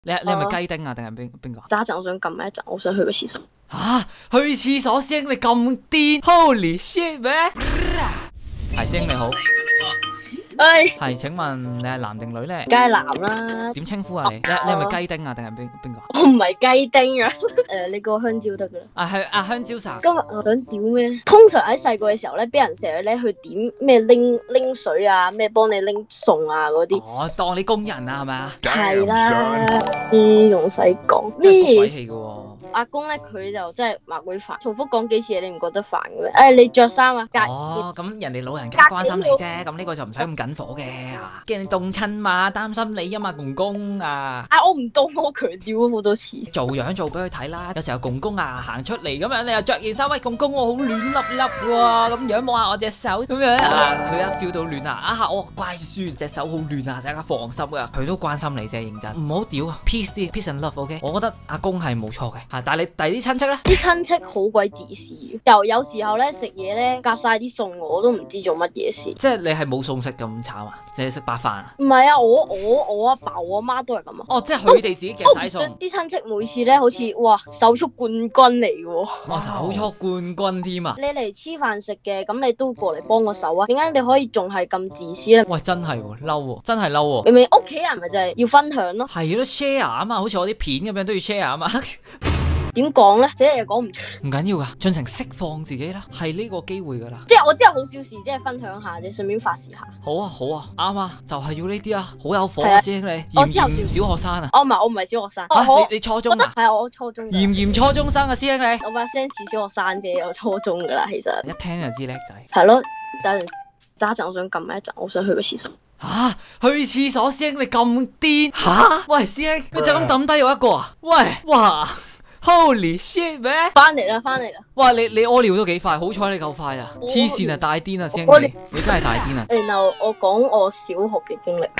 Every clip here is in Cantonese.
你係咪雞丁啊？定係邊個？ 等一陣，我想撳一陣，我想去個廁所。 吓，去廁所，師兄你咁癲 ？Holy shit 咩？係師兄你好，係，請問你係男定女咧？ 梗係男啦。 點稱呼啊你？你係咪雞丁啊？定係邊個？ 我唔係雞丁啊。你個香蕉得噶啦。 係香蕉茶。 今日我想點咩？通常喺細個嘅時候咧，俾人成日咧去點咩拎水啊，咩幫你拎餸啊嗰啲。 哦，當你工人啊，係咪啊？ 係啦，仲使講咩鬼氣嘅喎？ 阿公咧佢就真係麻鬼煩，重複講幾次你唔覺得煩嘅咩？你着衫啊？ 哦，咁人哋老人家關心你啫，咁呢個就唔使咁緊火嘅。驚你凍親嘛，擔心你啊嘛，公公啊！ 我唔凍，我強調咗好多次。做樣做俾佢睇啦，有時候公公啊行出嚟咁樣，你又着件衫，喂公公我好暖粒粒喎，咁樣摸下我隻手咁樣啊，佢一 feel 到暖啊，我乖孫隻手好暖啊，大家放心噶，佢都關心你啫，認真，唔好屌啊 ，peace 啲 ，peace and love，OK，我覺得阿公係冇錯嘅，但係你第啲親戚咧，啲親戚好鬼自私，有時候咧食嘢咧夾晒啲餸，我都唔知做乜嘢事。即係你係冇餸食咁慘啊，淨係食白飯啊？唔係啊，我阿爸我阿媽都係咁啊。哦，即係佢哋自己夾晒餸。啲親戚每次咧好似哇手速冠軍嚟嘅。哇，手速冠軍添啊！你嚟黐飯食嘅，咁你都過嚟幫個手啊？點解你可以仲係咁自私咧？喂，真係喎，嬲喎，真係嬲喎。明明屋企人咪就係要分享咯。係咯 ，share 啊嘛，好似我啲片咁樣都要 share 啊嘛。點講咧？這又講唔出。唔緊要噶，盡情釋放自己啦，係呢個機會噶啦。即係我真係好小事，即係分享下啫，順便發泄下。好啊，啱啊，就係要呢啲啊，好有火啊，師兄你。我之後小學生啊？我唔係小學生。你初中啊？係啊，我初中。嫌初中生啊，師兄你。我把聲似小學生啫，我初中噶啦，其實。一聽就知叻仔。係咯，等一陣，我想撳一陣，我想去個廁所。吓，去廁所，師兄你咁癲？吓，喂，師兄，你就咁抌低我一個啊？喂，哇！Holy shit 咩？翻嚟啦！哇，你屙尿都幾快，好彩你夠快啊！黐線啊，大癲啊，師兄你真係大癲啊！然後我講我小學嘅經歷，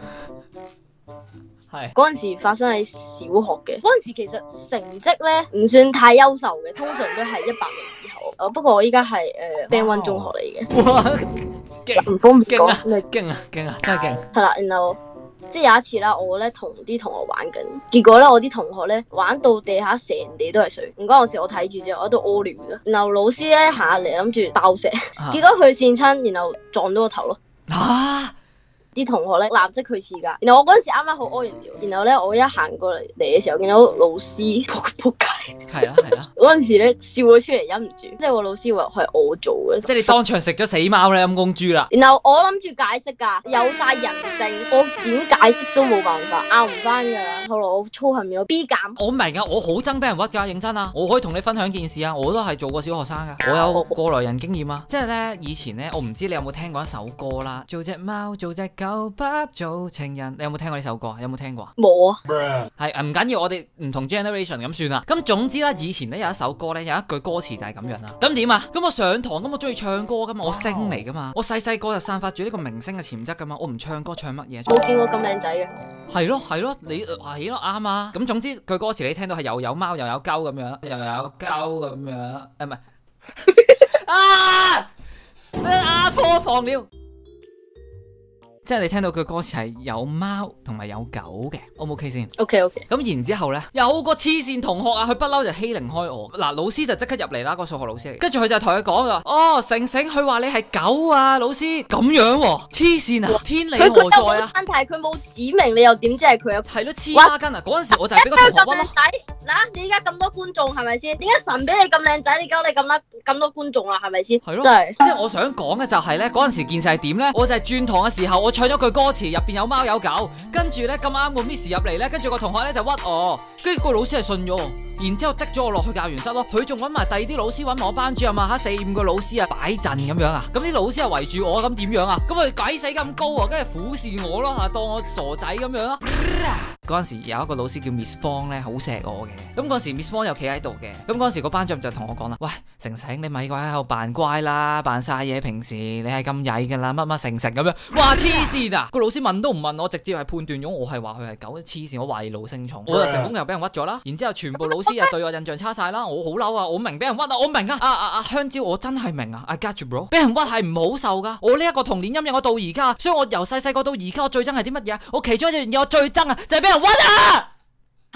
係嗰陣時發生喺小學嘅，嗰陣時其實成績咧唔算太優秀嘅，通常都係100名以後。不過我依家係Band 1中學嚟嘅。哇，勁唔方便講，勁啊，真係勁。係啦，然後。即係有一次啦，我咧同啲同學玩緊，結果咧我啲同學咧玩到地下成地都係水，唔關我事，我睇住啫，我喺度屙尿啦。然後老師咧行下嚟諗住爆石，結果佢跣親，然後撞到個頭咯。啲同學咧立即去廁格，然後我嗰陣時啱啱好屙完尿，然後咧我一行過嚟嘅時候見到老師仆街，係啦，嗰陣時咧笑咗出嚟忍唔住，即係個老師話係我做嘅，即係你當場食咗死貓咧，陰公豬啦。然後我諗住解釋噶，有晒人證，我點解釋都冇辦法，拗唔翻噶啦。後來我操行有 B 減，我明啊，我好憎俾人屈噶，認真啊，我可以同你分享件事啊，我都係做過小學生噶，我有過來人經驗啊，即係咧以前咧，我唔知你有冇聽過一首歌啦，做隻貓，做隻狗。不做情人，你有冇聽過呢首歌？有冇聽過？冇啊。係唔緊要，我哋唔同 generation 咁算啦。咁總之啦，以前咧有一首歌咧，有一句歌詞就係咁樣啦。咁點啊？咁我上堂咁我中意唱歌噶嘛，我星嚟噶嘛，我細個就散發住呢個明星嘅潛質噶嘛，我唔唱歌唱乜嘢？冇見過咁靚仔嘅。係咯，你係咯啱啊。咁總之句歌詞你聽到係又有貓又有鳩咁樣，又有鳩咁樣，唔係啊！俾阿婆放了。即係你聽到佢歌詞係有貓同埋有狗嘅 ，O 唔 OK 先 ？OK。咁然之後咧，有個黐線同學啊，佢不嬲就欺凌開我。嗱，老師就即刻入嚟啦，個數學老師嚟。跟住佢就同佢講話，哦，成，佢話你係狗啊，老師咁樣喎，黐線啊，天理何在啊？問題佢冇指明，你又點知係佢啊？係咯，黐孖筋啊！嗰陣時我就係俾個同學屈咯。嗱，你而家咁多觀眾係咪先？點解神俾你咁靚仔，你搞你咁多觀眾啦？係咪先？係咯，真係。即係我想講嘅就係咧，嗰陣時件事係點咧？我就係轉堂嘅時候，我唱咗句歌詞，入邊有貓有狗，跟住咧咁啱個 Miss 入嚟咧，跟住個同學咧就屈我，跟住個老師係信咗，然之後滴咗我落去教員室咯。佢仲揾埋第二啲老師，揾埋我班主任啊，嚇4、5個老師啊擺陣咁樣啊。咁啲老師係圍住我，咁點樣啊？咁佢鬼死咁高啊，跟住俯視我咯嚇，當我傻仔咁樣咯。嗰陣時有一個老師叫 Miss 方咧，好錫我嘅。咁嗰時 Miss 方又企喺度嘅。咁嗰陣時個班主任就同我講啦：喂，成，你咪鬼喺度扮乖啦，扮晒嘢。平時你係咁曳㗎啦，乜成咁樣。哇，黐線啊！個老師問都唔問我，直接係判斷咗我係話佢係狗，黐線！我懷怒聲重，我就成功又俾人屈咗啦。然之後全部老師又對我印象差晒啦，我好嬲啊！我明俾人屈啊，我明啊！香蕉，我真係明啊 ！I got you bro， 俾人屈係唔好受噶。我呢一個童年陰影我到而家，所以我由細個到而家我最憎係啲乜嘢？我其中一樣嘢我最憎啊，就係俾人屈啊！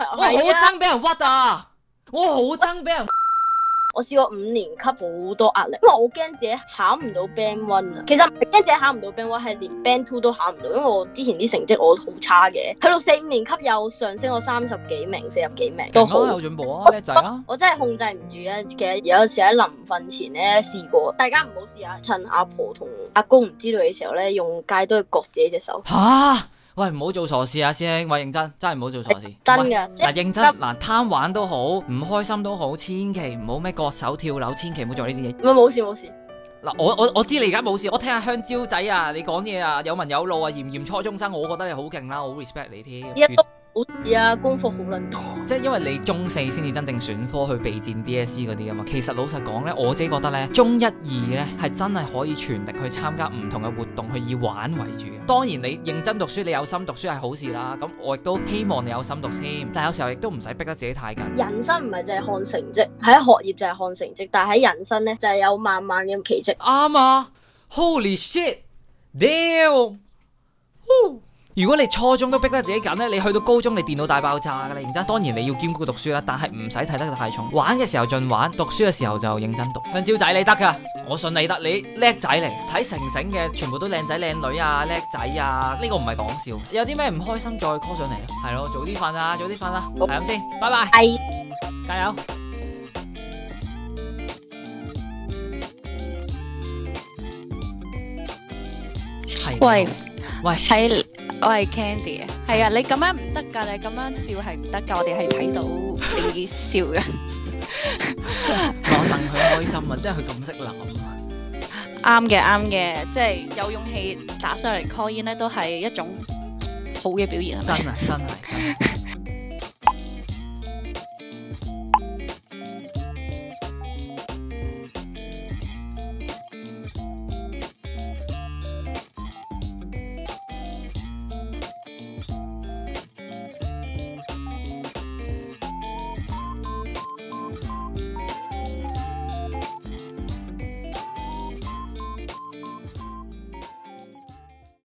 我好憎俾人屈啊！我好憎俾人。 我試過5年級好多壓力，因為我驚自己考唔到 Band 1啊。其實唔係驚自己考唔到 Band 1，係連 Band 2都考唔到，因為我之前啲成績我好差嘅。去到4、5年級又上升我30幾名、40幾名，都好有進步啊，叻仔啊！ 我真係控制唔住啊！其實有時喺臨瞓前咧試過，大家唔好試下，趁阿婆同阿公唔知道嘅時候咧，用戒刀去割自己隻手。 吓！喂，唔好做傻事啊，師兄！喂，認真，真係唔好做傻事。 真㗎， 嗱，認真嗱，貪玩都好，唔開心都好，千祈唔好咩割手跳樓，千祈唔好做呢啲嘢。 冇事冇事。 嗱，我知你而家冇事，我聽下香蕉仔啊，你講嘢啊有文有路啊，嫌唔嫌初中生？我覺得你好勁啦，我好 respect 你添。 好事啊，功課好撚多。 即係因為你中4先至真正選科去備戰 DSE 嗰啲啊嘛。其實老實講咧，我自己覺得咧，中1、2咧係真係可以全力去參加唔同嘅活動，去以玩為主嘅。當然你認真讀書，你有心讀書係好事啦。咁我亦都希望你有心讀添，但係有時候亦都唔使逼得自己太緊。 人生唔係淨係看成績，喺學業就係看成績，但係喺人生咧就係有慢慢嘅奇蹟。 啱啊 ！Holy shit！Damn！如果你初中都逼得自己緊咧，你去到高中你電腦大爆炸噶啦，認真。當然你要兼顧讀書啦，但係唔使睇得太重。玩嘅時候盡玩，讀書嘅時候就認真讀。香蕉仔你得噶，我信你得，你叻仔嚟。睇成成嘅全部都靚仔靚女啊，叻仔啊，呢個唔係講笑。有啲咩唔開心再 call 上嚟咯，係咯，早啲瞓啊，早啲瞓啦，係咁先，拜拜， 係， 加油。 喂， 喂， 係我係 Candy 啊，係啊，你咁樣唔得㗎，你咁樣笑係唔得㗎，我哋係睇到你笑嘅。 我戥佢開心啊，即係佢咁識諗。 啱嘅，啱嘅，即係有勇氣打上嚟 call in 咧，都係一種好嘅表現。 真係真係。